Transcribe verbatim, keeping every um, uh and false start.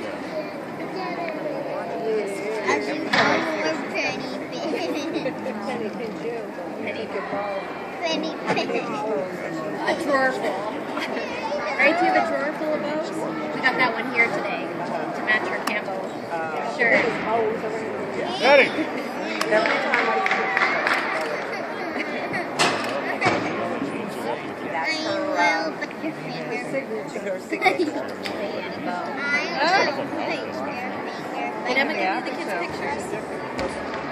As you know, we're penny Penny pin too. Penny pin. penny penny. A drawer full. Right, do you have a drawer full of bows? We got that one here today to match her camo shirt. Ready? I will put your finger. Signature. Signature. I will put your finger. Did Emma give you the kids' pictures?